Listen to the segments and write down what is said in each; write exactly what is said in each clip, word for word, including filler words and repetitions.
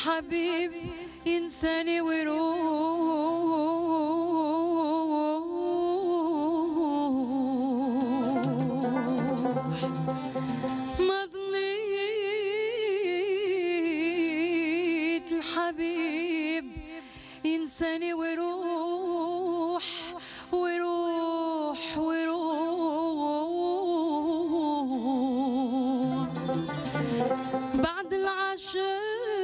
الحبيب ينساني ويروح، ما ظنيت الحبيب ينساني ويروح ويروح ويروح بعد العشر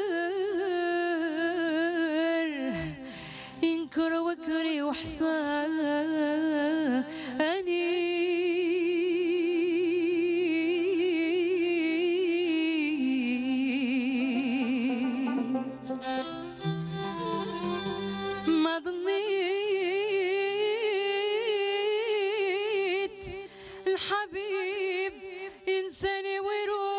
ينكر وكري وحساني ما ظنيت الحبيب ينساني ويروح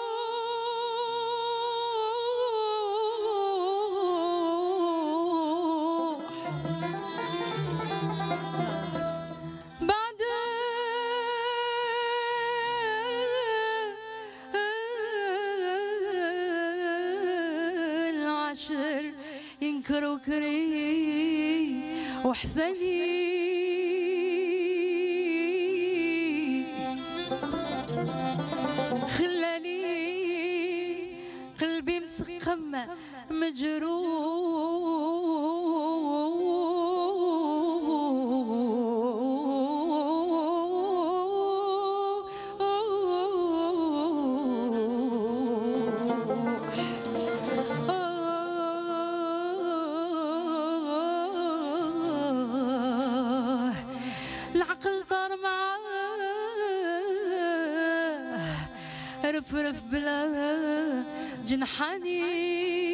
بعد العشر ينكر وكري وحسني خلاني قلبي مسقم مجروح، العقل طار معاه رفرف بلا جنحاني